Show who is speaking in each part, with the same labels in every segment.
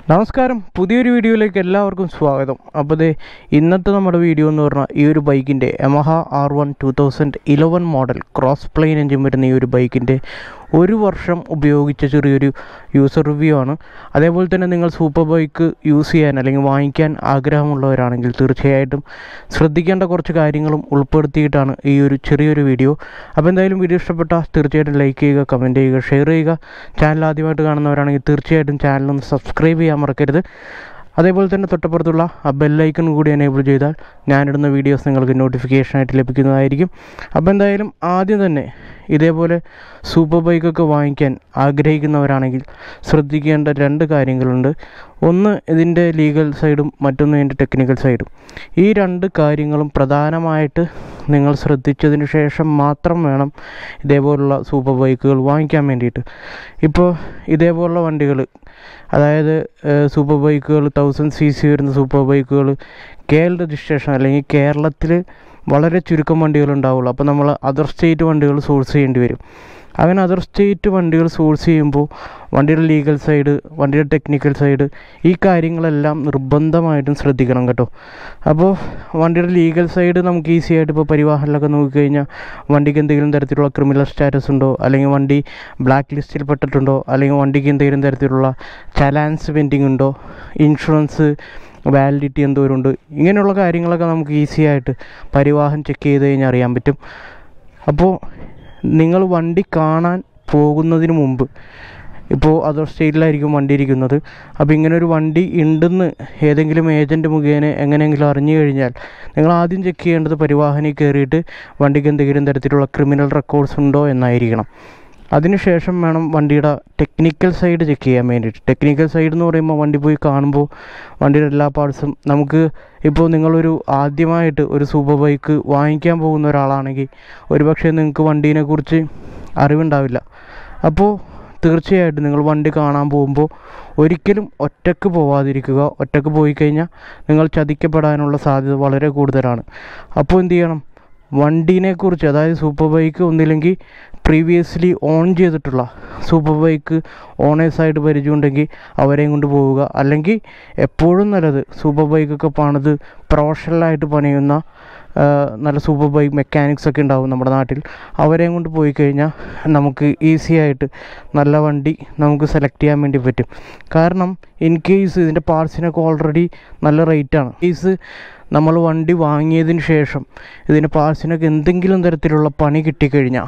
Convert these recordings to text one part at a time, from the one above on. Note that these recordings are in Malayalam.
Speaker 1: നമസ്കാരം, പുതിയൊരു വീഡിയോയിലേക്ക് എല്ലാവർക്കും സ്വാഗതം. അപ്പോൾ ഇന്നത്തെ നമ്മുടെ വീഡിയോ എന്ന് പറഞ്ഞാൽ ഈ ഒരു ബൈക്കിൻ്റെ Yamaha R1 2011 model cross plane engine വരുന്ന ഈ ഒരു ബൈക്കിൻ്റെ ഒരു വർഷം ഉപയോഗിച്ച ചെറിയൊരു യൂസർ റിവ്യൂ ആണ്. അതേപോലെ തന്നെ നിങ്ങൾ സൂപ്പർ ബൈക്ക് യൂസ് ചെയ്യാൻ അല്ലെങ്കിൽ വാങ്ങിക്കാൻ ആഗ്രഹമുള്ളവരാണെങ്കിൽ തീർച്ചയായിട്ടും ശ്രദ്ധിക്കേണ്ട കുറച്ച് കാര്യങ്ങളും ഉൾപ്പെടുത്തിയിട്ടാണ് ഈ ഒരു ചെറിയൊരു വീഡിയോ. അപ്പോൾ എന്തായാലും വീഡിയോ ഇഷ്ടപ്പെട്ടാൽ തീർച്ചയായിട്ടും ലൈക്ക് ചെയ്യുക, കമൻറ്റ് ചെയ്യുക, ഷെയർ ചെയ്യുക. ചാനൽ ആദ്യമായിട്ട് കാണുന്നവരാണെങ്കിൽ തീർച്ചയായിട്ടും ചാനലൊന്ന് സബ്സ്ക്രൈബ് ചെയ്യാൻ മറക്കരുത്. അതേപോലെ തന്നെ തൊട്ടപ്പുറത്തുള്ള ആ ബെല്ലൈക്കൺ കൂടി എനേബിൾ ചെയ്താൽ ഞാനിടുന്ന വീഡിയോസ് നിങ്ങൾക്ക് നോട്ടിഫിക്കേഷനായിട്ട് ലഭിക്കുന്നതായിരിക്കും. അപ്പോൾ എന്തായാലും ആദ്യം തന്നെ ഇതേപോലെ സൂപ്പർ ബൈക്കൊക്കെ വാങ്ങിക്കാൻ ആഗ്രഹിക്കുന്നവരാണെങ്കിൽ ശ്രദ്ധിക്കേണ്ട രണ്ട് കാര്യങ്ങളുണ്ട്. ഒന്ന് ഇതിൻ്റെ ലീഗൽ സൈഡും മറ്റൊന്ന് ഇതിൻ്റെ ടെക്നിക്കൽ സൈഡും. ഈ രണ്ട് കാര്യങ്ങളും പ്രധാനമായിട്ട് നിങ്ങൾ ശ്രദ്ധിച്ചതിന് ശേഷം മാത്രം വേണം ഇതേപോലുള്ള സൂപ്പർ ബൈക്കുകൾ വാങ്ങിക്കാൻ വേണ്ടിയിട്ട്. ഇപ്പോൾ ഇതേപോലുള്ള വണ്ടികൾ, അതായത് സൂപ്പർ ബൈക്കുകൾ 1000cc വരുന്ന സൂപ്പർ ബൈക്കുകൾ KL രജിസ്ട്രേഷൻ അല്ലെങ്കിൽ കേരളത്തിൽ വളരെ ചുരുക്കം വണ്ടികളുണ്ടാവുള്ളൂ. അപ്പോൾ നമ്മൾ അതർ സ്റ്റേറ്റ് വണ്ടികൾ സോഴ്സ് ചെയ്യേണ്ടി വരും. അങ്ങനെ അതർ സ്റ്റേറ്റ് വണ്ടികൾ സോഴ്സ് ചെയ്യുമ്പോൾ വണ്ടിയുടെ ലീഗൽ സൈഡ്, വണ്ടിയുടെ ടെക്നിക്കൽ സൈഡ്, ഈ കാര്യങ്ങളെല്ലാം നിർബന്ധമായിട്ടും ശ്രദ്ധിക്കണം കേട്ടോ. അപ്പോൾ വണ്ടിയുടെ ലീഗൽ സൈഡ് നമുക്ക് ഈസി ആയിട്ട് ഇപ്പോൾ പരിവാഹനിലൊക്കെ നോക്കിക്കഴിഞ്ഞാൽ വണ്ടിക്ക് എന്തെങ്കിലും തരത്തിലുള്ള ക്രിമിനൽ സ്റ്റാറ്റസ് ഉണ്ടോ, അല്ലെങ്കിൽ വണ്ടി ബ്ലാക്ക് ലിസ്റ്റിൽ പെട്ടിട്ടുണ്ടോ, അല്ലെങ്കിൽ വണ്ടിക്ക് എന്തെങ്കിലും തരത്തിലുള്ള ചലാൻസ് പെൻഡിങ് ഉണ്ടോ, ഇൻഷുറൻസ് വാലിഡിറ്റി എന്തോരമുണ്ട്, ഇങ്ങനെയുള്ള കാര്യങ്ങളൊക്കെ നമുക്ക് ഈസി ആയിട്ട് പരിവാഹൻ ചെക്ക് ചെയ്ത് കഴിഞ്ഞാൽ അറിയാൻ പറ്റും. അപ്പോൾ നിങ്ങൾ വണ്ടി കാണാൻ പോകുന്നതിന് മുമ്പ്, ഇപ്പോൾ അതർ സ്റ്റേറ്റിലായിരിക്കും വണ്ടി ഇരിക്കുന്നത്, അപ്പോൾ ഇങ്ങനൊരു വണ്ടി ഉണ്ടെന്ന് ഏതെങ്കിലും ഏജൻറ്റ് മുഖേന എങ്ങനെയെങ്കിലും അറിഞ്ഞു കഴിഞ്ഞാൽ നിങ്ങൾ ആദ്യം ചെക്ക് ചെയ്യേണ്ടത് പരിവാഹനിൽ കയറിയിട്ട് വണ്ടിക്ക് എന്തെങ്കിലും തരത്തിലുള്ള ക്രിമിനൽ റെക്കോർഡ്സ് ഉണ്ടോ എന്നായിരിക്കണം. അതിനുശേഷം വേണം വണ്ടിയുടെ ടെക്നിക്കൽ സൈഡ് ചെക്ക് ചെയ്യാൻ വേണ്ടിയിട്ട്. ടെക്നിക്കൽ സൈഡ് എന്ന് പറയുമ്പോൾ വണ്ടി പോയി കാണുമ്പോൾ വണ്ടിയുടെ എല്ലാ പാർട്സും നമുക്ക്, ഇപ്പോൾ നിങ്ങളൊരു ആദ്യമായിട്ട് ഒരു സൂപ്പർ ബൈക്ക് വാങ്ങിക്കാൻ പോകുന്ന ഒരാളാണെങ്കിൽ ഒരുപക്ഷെ നിങ്ങൾക്ക് വണ്ടീനെക്കുറിച്ച് അറിവുണ്ടാവില്ല. അപ്പോൾ തീർച്ചയായിട്ടും നിങ്ങൾ വണ്ടി കാണാൻ പോകുമ്പോൾ ഒരിക്കലും ഒറ്റയ്ക്ക് പോവാതിരിക്കുക. ഒറ്റയ്ക്ക് പോയി കഴിഞ്ഞാൽ നിങ്ങൾ ചതിക്കപ്പെടാനുള്ള സാധ്യത വളരെ കൂടുതലാണ്. അപ്പോൾ എന്ത് ചെയ്യണം, വണ്ടീനെക്കുറിച്ച്, അതായത് സൂപ്പർ ബൈക്ക് ഒന്നില്ലെങ്കിൽ പ്രീവിയസ്ലി ഓൺ ചെയ്തിട്ടുള്ള സൂപ്പർ ബൈക്ക് ഓണേഴ്സായിട്ട് പരിചയമുണ്ടെങ്കിൽ അവരെയും കൊണ്ട് പോവുക. അല്ലെങ്കിൽ എപ്പോഴും നല്ലത് സൂപ്പർ ബൈക്കൊക്കെ പണിത് പ്രൊഫഷണലായിട്ട് പണിയുന്ന നല്ല സൂപ്പർ ബൈക്ക് മെക്കാനിക്സ് ഒക്കെ ഉണ്ടാവും നമ്മുടെ നാട്ടിൽ. അവരെയും കൊണ്ട് പോയി കഴിഞ്ഞാൽ നമുക്ക് ഈസി ആയിട്ട് നല്ല വണ്ടി നമുക്ക് സെലക്ട് ചെയ്യാൻ വേണ്ടി പറ്റും. കാരണം ഇൻ കേസ് ഇതിൻ്റെ പാർട്സിനൊക്കെ ഓൾറെഡി നല്ല റേറ്റാണ്. കേസ് നമ്മൾ വണ്ടി വാങ്ങിയതിന് ശേഷം ഇതിൻ്റെ പാർട്സിനൊക്കെ എന്തെങ്കിലും തരത്തിലുള്ള പണി കിട്ടിക്കഴിഞ്ഞാൽ,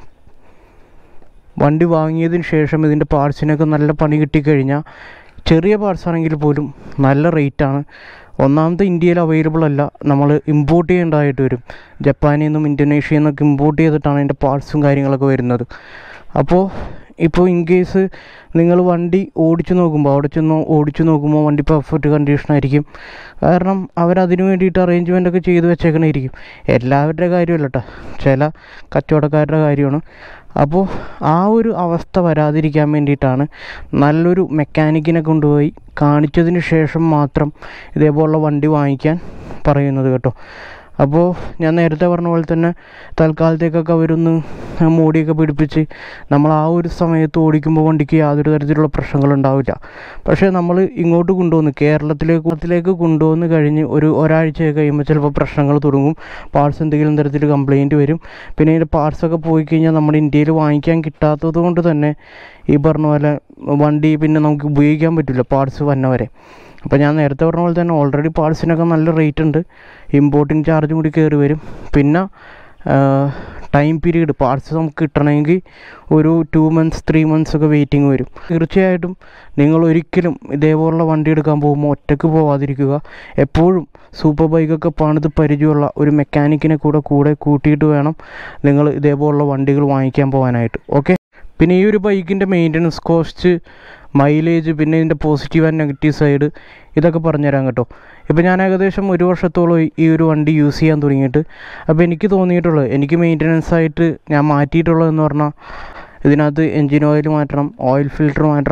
Speaker 1: വണ്ടി വാങ്ങിയതിന് ശേഷം ഇതിൻ്റെ പാർട്സിനൊക്കെ നല്ല പണി കിട്ടിക്കഴിഞ്ഞാൽ, ചെറിയ പാർട്സ് ആണെങ്കിൽ പോലും നല്ല റേറ്റാണ്. ഒന്നാമത്തെ ഇന്ത്യയിൽ അവൈലബിൾ അല്ല, നമ്മൾ ഇമ്പോർട്ട് ചെയ്യേണ്ടതായിട്ട് വരും. ജപ്പാനിൽ നിന്നും ഇന്തോനേഷ്യയിൽ നിന്നൊക്കെ ഇമ്പോർട്ട് ചെയ്തിട്ടാണ് അതിൻ്റെ പാർട്സും കാര്യങ്ങളൊക്കെ വരുന്നത്. അപ്പോൾ ഇപ്പോൾ ഇൻ കേസ് നിങ്ങൾ വണ്ടി ഓടിച്ചു നോക്കുമ്പോൾ, അവിടെ ചെന്ന് ഓടിച്ചു നോക്കുമ്പോൾ വണ്ടി പെർഫെക്റ്റ് കണ്ടീഷനായിരിക്കും. കാരണം അവരതിന് വേണ്ടിയിട്ട് അറേഞ്ച്മെൻ്റ് ഒക്കെ ചെയ്ത് വെച്ചേക്കണായിരിക്കും. എല്ലാവരുടെ കാര്യമല്ല കേട്ടോ, ചില കച്ചവടക്കാരുടെ കാര്യമാണ്. അപ്പോൾ ആ ഒരു അവസ്ഥ വരാതിരിക്കാൻ വേണ്ടിയിട്ടാണ് നല്ലൊരു മെക്കാനിക്കിനെ കൊണ്ടുപോയി കാണിച്ചതിന് ശേഷം മാത്രം ഇതേപോലുള്ള വണ്ടി വാങ്ങിക്കാൻ പറയുന്നത് കേട്ടോ. അപ്പോൾ ഞാൻ നേരത്തെ പറഞ്ഞ പോലെ തന്നെ തൽക്കാലത്തേക്കൊക്കെ അവരൊന്ന് മോടിയൊക്കെ പിടിപ്പിച്ച് നമ്മൾ ആ ഒരു സമയത്ത് ഓടിക്കുമ്പോൾ വണ്ടിക്ക് യാതൊരു തരത്തിലുള്ള പ്രശ്നങ്ങളുണ്ടാവില്ല. പക്ഷേ നമ്മൾ ഇങ്ങോട്ട് കൊണ്ടുവന്ന് കേരളത്തിലേക്ക് കൊണ്ടുവന്ന് കഴിഞ്ഞ് ഒരാഴ്ചയൊക്കെ കഴിയുമ്പോൾ ചിലപ്പോൾ പ്രശ്നങ്ങൾ തുടങ്ങും. പാർട്സ് എന്തെങ്കിലും തരത്തിൽ കംപ്ലയിൻറ്റ് വരും. പിന്നെ ഇതിൻ്റെ പാർട്സൊക്കെ പോയി കഴിഞ്ഞാൽ നമ്മുടെ ഇന്ത്യയിൽ വാങ്ങിക്കാൻ കിട്ടാത്തത് കൊണ്ട് തന്നെ ഈ പറഞ്ഞ പോലെ വണ്ടി പിന്നെ നമുക്ക് ഉപയോഗിക്കാൻ പറ്റില്ല പാർട്സ് വന്നവരെ. അപ്പോൾ ഞാൻ നേരത്തെ പറഞ്ഞ പോലെ തന്നെ ഓൾറെഡി പാർട്സിനൊക്കെ നല്ല റേറ്റ് ഉണ്ട്. ഇമ്പോർട്ടിങ് ചാർജും കൂടി കയറി വരും. പിന്നെ ടൈം പീരീഡ് പാർട്സ് നമുക്ക് കിട്ടണമെങ്കിൽ ഒരു 2 months 3 months ഒക്കെ വെയിറ്റിംഗ് വരും. തീർച്ചയായിട്ടും നിങ്ങൾ ഒരിക്കലും ഇതേപോലുള്ള വണ്ടി എടുക്കാൻ പോകുമ്പോൾ ഒറ്റയ്ക്ക് പോവാതിരിക്കുക. എപ്പോഴും സൂപ്പർ ബൈക്കൊക്കെ പണിത് പരിചയമുള്ള ഒരു മെക്കാനിക്കിനെ കൂടെ കൂട്ടിയിട്ട് വേണം നിങ്ങൾ ഇതേപോലുള്ള വണ്ടികൾ വാങ്ങിക്കാൻ പോകാനായിട്ട്. ഓക്കെ, പിന്നെ ഈ ഒരു ബൈക്കിൻ്റെ മെയിൻ്റനൻസ് കോസ്റ്റ്, മൈലേജ്, പിന്നെ ഇതിൻ്റെ പോസിറ്റീവ് ആൻഡ് നെഗറ്റീവ് സൈഡ്, ഇതൊക്കെ പറഞ്ഞുതരാം കേട്ടോ. ഇപ്പോൾ ഞാൻ ഏകദേശം 1 വർഷത്തോളം ഈ ഒരു വണ്ടി യൂസ് ചെയ്യാൻ തുടങ്ങിയിട്ട്. അപ്പോൾ എനിക്ക് തോന്നിയിട്ടുള്ളത്, എനിക്ക് മെയിൻ്റനൻസ് ആയിട്ട് ഞാൻ മാറ്റിയിട്ടുള്ളതെന്ന് പറഞ്ഞാൽ ഇതിനകത്ത് എൻജിൻ ഓയിൽ മാറ്റണം, ഓയിൽ ഫിൽറ്റർ മാറ്റണം,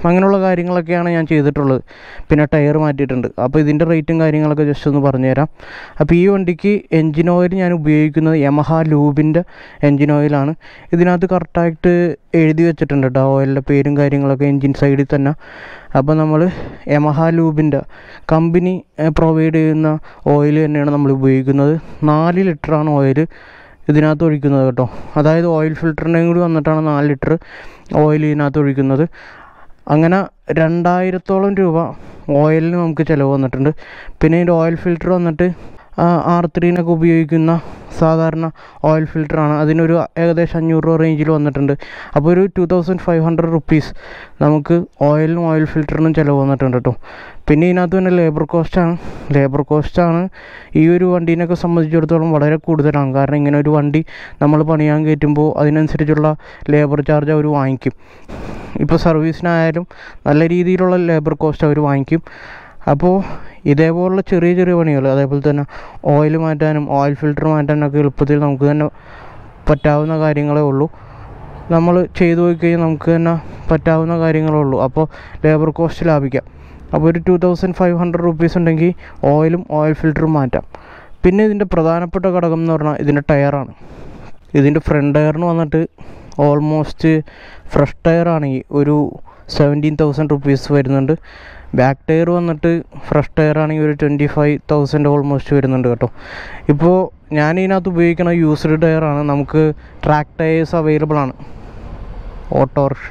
Speaker 1: അങ്ങനെയുള്ള കാര്യങ്ങളൊക്കെയാണ് ഞാൻ ചെയ്തിട്ടുള്ളത്. പിന്നെ ടയർ മാറ്റിയിട്ടുണ്ട്. അപ്പോൾ ഇതിൻ്റെ റേറ്റും കാര്യങ്ങളൊക്കെ ജസ്റ്റ് ഒന്ന് പറഞ്ഞുതരാം. അപ്പോൾ ഈ വണ്ടിക്ക് എൻജിൻ ഓയിൽ ഞാൻ ഉപയോഗിക്കുന്നത് യമഹ ലൂബിൻ്റെ എൻജിൻ ഓയിലാണ്. ഇതിനകത്ത് കറക്റ്റായിട്ട് എഴുതി വെച്ചിട്ടുണ്ട് കേട്ടോ ഓയിലിൻ്റെ പേരും കാര്യങ്ങളൊക്കെ എൻജിൻ സൈഡിൽ തന്നെ. അപ്പോൾ നമ്മൾ യമഹ ലൂബിൻ്റെ കമ്പനി പ്രൊവൈഡ് ചെയ്യുന്ന ഓയിൽ തന്നെയാണ് നമ്മൾ ഉപയോഗിക്കുന്നത്. 4 ലിറ്ററാണ് ഓയിൽ ഇതിനകത്ത് ഒഴിക്കുന്നത് കേട്ടോ. അതായത് ഓയിൽ ഫിൽറ്ററിൻ്റെയും കൂടി വന്നിട്ടാണ് 4 ലിറ്റർ ഓയിൽ ഇതിനകത്ത് ഒഴിക്കുന്നത്. അങ്ങനെ 2000-ഓളം രൂപ ഓയിലിന് നമുക്ക് ചിലവ് വന്നിട്ടുണ്ട്. പിന്നെ ഇതിൻ്റെ ഓയിൽ ഫിൽറ്റർ വന്നിട്ട് R3 ഉപയോഗിക്കുന്ന സാധാരണ ഓയിൽ ഫിൽറ്ററാണ്. അതിനൊരു ഏകദേശം 500 രൂപ റേഞ്ചിൽ വന്നിട്ടുണ്ട്. അപ്പോൾ ഒരു 2500 റുപ്പീസ് നമുക്ക് ഓയിലിനും ഓയിൽ ഫിൽറ്ററിനും ചിലവ് വന്നിട്ടുണ്ട് കേട്ടോ. പിന്നെ ഇതിനകത്ത് തന്നെ ലേബർ കോസ്റ്റാണ് ഈ ഒരു വണ്ടീനൊക്കെ സംബന്ധിച്ചിടത്തോളം വളരെ കൂടുതലാണ്. കാരണം ഇങ്ങനെ ഒരു വണ്ടി നമ്മൾ പണിയാൻ കയറ്റുമ്പോൾ അതിനനുസരിച്ചുള്ള ലേബർ ചാർജ് അവർ വാങ്ങിക്കും. ഇപ്പോൾ സർവീസിനായാലും നല്ല രീതിയിലുള്ള ലേബർ കോസ്റ്റ് അവർ വാങ്ങിക്കും. അപ്പോൾ ഇതേപോലുള്ള ചെറിയ ചെറിയ പണികൾ, അതേപോലെ തന്നെ ഓയിൽ മാറ്റാനും ഓയിൽ ഫിൽറ്റർ മാറ്റാനൊക്കെ എളുപ്പത്തിൽ നമുക്ക് തന്നെ പറ്റാവുന്ന കാര്യങ്ങളേ ഉള്ളൂ. നമ്മൾ ചെയ്തു പോയി കഴിഞ്ഞാൽ നമുക്ക് തന്നെ പറ്റാവുന്ന കാര്യങ്ങളേ ഉള്ളൂ. അപ്പോൾ ലേബർ കോസ്റ്റ് ലാഭിക്കാം. അപ്പോൾ ഒരു 2500 റുപ്പീസ് ഉണ്ടെങ്കിൽ ഓയിലും ഓയിൽ ഫിൽറ്ററും മാറ്റാം. പിന്നെ ഇതിൻ്റെ പ്രധാനപ്പെട്ട ഘടകം എന്ന് പറഞ്ഞാൽ ഇതിൻ്റെ ടയറാണ്. ഇതിൻ്റെ ഫ്രണ്ട് ടയറിന് വന്നിട്ട് ഓൾമോസ്റ്റ് ഫ്രഷ് ടയറാണെങ്കിൽ ഒരു 17,000 റുപ്പീസ് വരുന്നുണ്ട്. ബാക്ക് ടയർ വന്നിട്ട് ഫ്രഷ് ടയറാണെങ്കിൽ ഒരു 25,000 ഓൾമോസ്റ്റ് വരുന്നുണ്ട് കേട്ടോ. ഇപ്പോൾ ഞാൻ ഇതിനകത്ത് ഉപയോഗിക്കുന്ന യൂസ്ഡ് ടയറാണ്. നമുക്ക് ട്രാക്ക് ടയേഴ്സ് അവൈലബിൾ ആണ്. ഓട്ടോറിക്ഷ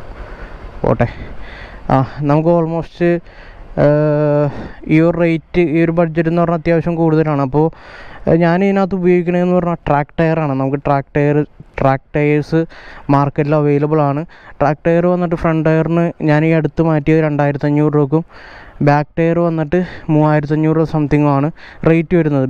Speaker 1: നമുക്ക് ഓൾമോസ്റ്റ് ഈ ഒരു റേറ്റ്, ഈ ഒരു ബഡ്ജറ്റ് എന്ന് പറഞ്ഞാൽ അത്യാവശ്യം കൂടുതലാണ്. അപ്പോൾ ഞാൻ ഇതിനകത്ത് ഉപയോഗിക്കണതെന്ന് പറഞ്ഞാൽ ട്രാക്ക് ടയറാണ്. നമുക്ക് ട്രാക്ക് ടയേഴ്സ് മാർക്കറ്റിൽ അവൈലബിൾ ആണ്. ട്രാക്ക് ടയർ വന്നിട്ട് ഫ്രണ്ട് ടയറിന് ഞാൻ ഈ അടുത്ത് മാറ്റിയത് 2500 രൂപക്കും, ബാക്ക് ടയർ വന്നിട്ട് 3500 രൂപ സംതിങ്ങുമാണ് റേറ്റ് വരുന്നത്.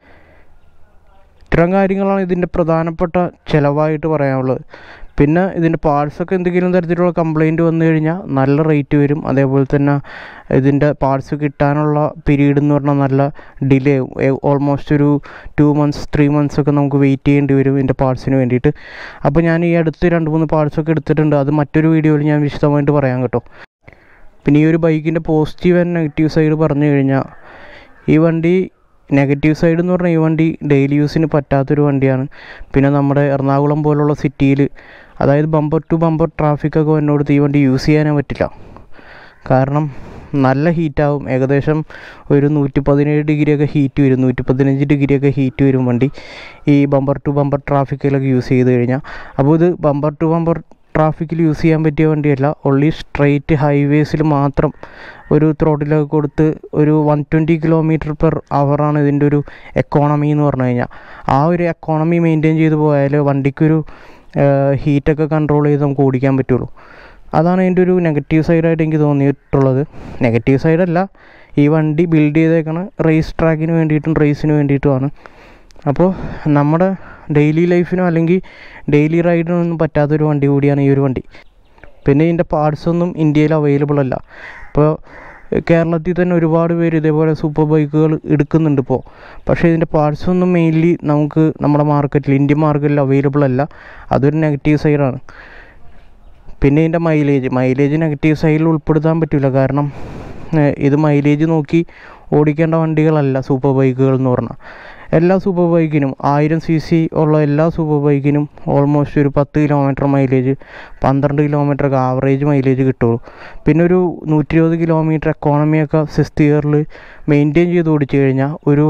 Speaker 1: ഇത്തരം കാര്യങ്ങളാണ് ഇതിൻ്റെ പ്രധാനപ്പെട്ട ചിലവായിട്ട് പറയാനുള്ളത്. പിന്നെ ഇതിൻ്റെ പാർട്സൊക്കെ എന്തെങ്കിലും തരത്തിലുള്ള കംപ്ലൈൻറ്റ് വന്നു കഴിഞ്ഞാൽ നല്ല റേറ്റ് വരും. അതേപോലെ തന്നെ ഇതിൻ്റെ പാർട്സ് കിട്ടാനുള്ള പീരീഡ് എന്ന് പറഞ്ഞാൽ നല്ല ഡിലേ, ഓൾമോസ്റ്റ് ഒരു 2 months 3 months ഒക്കെ നമുക്ക് വെയിറ്റ് ചെയ്യേണ്ടി വരും ഇതിൻ്റെ പാർട്സിന് വേണ്ടിയിട്ട്. അപ്പോൾ ഞാൻ ഈ അടുത്ത് 2-3 പാർട്സൊക്കെ എടുത്തിട്ടുണ്ട്. അത് മറ്റൊരു വീഡിയോയിൽ ഞാൻ വിശദമായിട്ട് പറയാം കേട്ടോ. പിന്നെ ഈ ഒരു ബൈക്കിൻ്റെ പോസിറ്റീവ് ആൻഡ് നെഗറ്റീവ് സൈഡ് പറഞ്ഞു കഴിഞ്ഞാൽ, ഈ വണ്ടി നെഗറ്റീവ് സൈഡ് എന്ന് പറഞ്ഞാൽ ഈ വണ്ടി ഡെയിലി യൂസിന് പറ്റാത്തൊരു വണ്ടിയാണ്. പിന്നെ നമ്മുടെ എറണാകുളം പോലുള്ള സിറ്റിയിൽ, അതായത് ബമ്പർ ടു ബമ്പർ ട്രാഫിക്കൊക്കെ വന്നോടത്ത് ഈ വണ്ടി യൂസ് ചെയ്യാനേ പറ്റില്ല. കാരണം നല്ല ഹീറ്റാവും. ഏകദേശം ഒരു 117 ഡിഗ്രിയൊക്കെ ഹീറ്റ് വരും, 115 ഡിഗ്രിയൊക്കെ ഹീറ്റ് വരും വണ്ടി ഈ ബമ്പർ ടു ബമ്പർ ട്രാഫിക്കിലൊക്കെ യൂസ് ചെയ്ത് കഴിഞ്ഞാൽ. അപ്പോൾ ഇത് ബമ്പർ ടു ബമ്പർ ട്രാഫിക്കിൽ യൂസ് ചെയ്യാൻ പറ്റിയ വണ്ടിയല്ല. ഓൺലി സ്ട്രെയിറ്റ് ഹൈവേസിൽ മാത്രം ഒരു ത്രോട്ടിലൊക്കെ കൊടുത്ത് ഒരു 120 km/h ആണ് ഇതിൻ്റെ ഒരു എക്കോണമി എന്ന് പറഞ്ഞു കഴിഞ്ഞാൽ. ആ ഒരു എക്കോണമി മെയിൻറ്റെയിൻ ചെയ്ത് പോയാൽ വണ്ടിക്കൊരു ഹീറ്റൊക്കെ കൺട്രോൾ ചെയ്ത് നമുക്ക് ഓടിക്കാൻ പറ്റുള്ളൂ. അതാണ് അതിൻ്റെ ഒരു നെഗറ്റീവ് സൈഡായിട്ട് എനിക്ക് തോന്നിയിട്ടുള്ളത്. നെഗറ്റീവ് സൈഡല്ല, ഈ വണ്ടി ബിൽഡ് ചെയ്തേക്കണ റേസ് ട്രാക്കിന് വേണ്ടിയിട്ടും റേസിന് വേണ്ടിയിട്ടുമാണ്. അപ്പോൾ നമ്മുടെ ഡെയിലി ലൈഫിനോ അല്ലെങ്കിൽ ഡെയിലി റൈഡിനൊന്നും പറ്റാത്തൊരു വണ്ടി കൂടിയാണ് ഈ ഒരു വണ്ടി. പിന്നെ ഇതിൻ്റെ പാർട്സൊന്നും ഇന്ത്യയിൽ അവൈലബിൾ അല്ല. ഇപ്പോൾ കേരളത്തിൽ തന്നെ ഒരുപാട് പേര് ഇതേപോലെ സൂപ്പർ ബൈക്കുകൾ എടുക്കുന്നുണ്ട് ഇപ്പോൾ. പക്ഷേ ഇതിൻ്റെ പാർട്സൊന്നും മെയിൻലി നമുക്ക് നമ്മുടെ മാർക്കറ്റിൽ, ഇന്ത്യൻ മാർക്കറ്റിൽ അവൈലബിൾ അല്ല. അതൊരു നെഗറ്റീവ് സൈഡാണ്. പിന്നെ ഇതിൻ്റെ മൈലേജ് നെഗറ്റീവ് സൈഡിൽ ഉൾപ്പെടുത്താൻ പറ്റില്ല. കാരണം ഇത് മൈലേജ് നോക്കി ഓടിക്കേണ്ട വണ്ടികളല്ല സൂപ്പർ ബൈക്കുകൾ എന്ന് പറഞ്ഞാൽ. എല്ലാ സൂപ്പർ ബൈക്കിനും 1000 cc ഉള്ള എല്ലാ സൂപ്പർ ബൈക്കിനും ഓൾമോസ്റ്റ് ഒരു 10 കിലോമീറ്റർ മൈലേജ്, 12 കിലോമീറ്ററൊക്കെ ആവറേജ് മൈലേജ് കിട്ടുള്ളൂ. പിന്നെ ഒരു 120 കിലോമീറ്റർ എക്കോണമിയൊക്കെ 6th ഗിയറിൽ മെയിൻറ്റെയിൻ ചെയ്ത് ഓടിച്ചു കഴിഞ്ഞാൽ ഒരു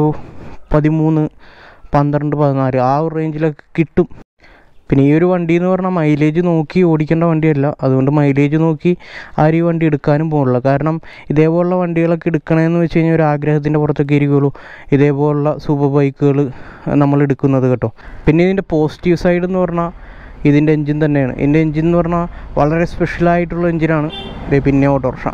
Speaker 1: 13, 12, 14 ആ ഒരു റേഞ്ചിലൊക്കെ കിട്ടും. പിന്നെ ഈ ഒരു വണ്ടി എന്ന് പറഞ്ഞാൽ മൈലേജ് നോക്കി ഓടിക്കേണ്ട വണ്ടിയല്ല. അതുകൊണ്ട് മൈലേജ് നോക്കി ആരും ഈ വണ്ടി എടുക്കാനും പോകില്ല. കാരണം ഇതേപോലുള്ള വണ്ടികളൊക്കെ എടുക്കണമെന്ന് വെച്ച് കഴിഞ്ഞാൽ ഒരു ആഗ്രഹത്തിൻ്റെ പുറത്തൊക്കെ ഇരിക്കുള്ളൂ ഇതേപോലുള്ള സൂപ്പർ ബൈക്കുകൾ നമ്മൾ എടുക്കുന്നത് കേട്ടോ. പിന്നെ ഇതിൻ്റെ പോസിറ്റീവ് സൈഡ് എന്ന് പറഞ്ഞാൽ ഇതിൻ്റെ എൻജിൻ തന്നെയാണ്. ഇതിൻ്റെ എൻജിൻ എന്ന് പറഞ്ഞാൽ വളരെ സ്പെഷ്യലായിട്ടുള്ള എൻജിനാണ്. പിന്നെ ഓട്ടോറിക്ഷ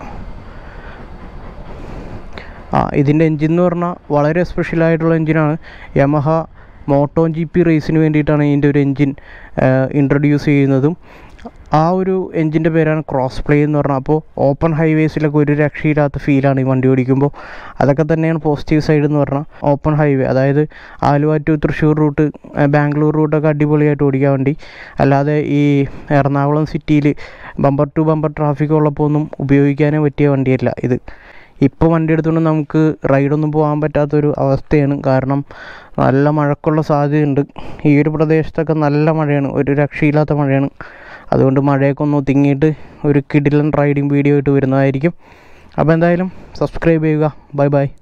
Speaker 1: ഇതിൻ്റെ എൻജിൻ എന്ന് പറഞ്ഞാൽ വളരെ സ്പെഷ്യലായിട്ടുള്ള എൻജിനാണ്. യമഹ മോട്ടോ GP റേസിന് വേണ്ടിയിട്ടാണ് ഇതിൻ്റെ ഒരു എൻജിൻ ഇൻട്രൊഡ്യൂസ് ചെയ്യുന്നതും. ആ ഒരു എൻജിൻ്റെ പേരാണ് ക്രോസ് പ്ലേ എന്ന് പറഞ്ഞാൽ. അപ്പോൾ ഓപ്പൺ ഹൈവേസിലൊക്കെ ഒരു രക്ഷയില്ലാത്ത ഫീലാണ് ഈ വണ്ടി ഓടിക്കുമ്പോൾ. അതൊക്കെ തന്നെയാണ് പോസിറ്റീവ് സൈഡ് എന്ന് പറഞ്ഞാൽ. ഓപ്പൺ ഹൈവേ, അതായത് ആലുവ ടു തൃശ്ശൂർ റൂട്ട്, ബാംഗ്ലൂർ റൂട്ടൊക്കെ അടിപൊളിയായിട്ട് ഓടിക്കാൻ വേണ്ടി. അല്ലാതെ ഈ എറണാകുളം സിറ്റിയിൽ ബമ്പർ ടു ബമ്പർ ട്രാഫിക് ഉള്ളപ്പോൾ ഒന്നും ഉപയോഗിക്കാനേ പറ്റിയ വണ്ടിയല്ല ഇത്. ഇപ്പോൾ വണ്ടി എടുത്തുകൊണ്ട് നമുക്ക് റൈഡൊന്നും പോകാൻ പറ്റാത്തൊരു അവസ്ഥയാണ്. കാരണം നല്ല മഴക്കുള്ള സാധ്യതയുണ്ട്. ഈ ഒരു പ്രദേശത്തൊക്കെ നല്ല മഴയാണ്, ഒരു രക്ഷയില്ലാത്ത മഴയാണ്. അതുകൊണ്ട് മഴയൊക്കെ ഒന്ന് ഒതുങ്ങിയിട്ട് ഒരു കിടിലൻ റൈഡിങ് വീഡിയോ ആയിട്ട് വരുന്നതായിരിക്കും. അപ്പോൾ എന്തായാലും സബ്സ്ക്രൈബ് ചെയ്യുക. Bye by.